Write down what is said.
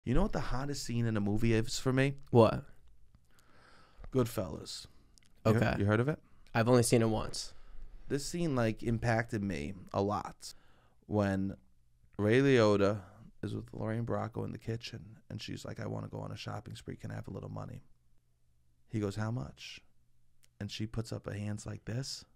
You know what the hottest scene in a movie is for me? What? Goodfellas. Okay. You heard of it? I've only seen it once. This scene like impacted me a lot when Ray Liotta is with Lorraine Bracco in the kitchen and she's like, I want to go on a shopping spree. Can I have a little money? He goes, how much? And she puts up her hands like this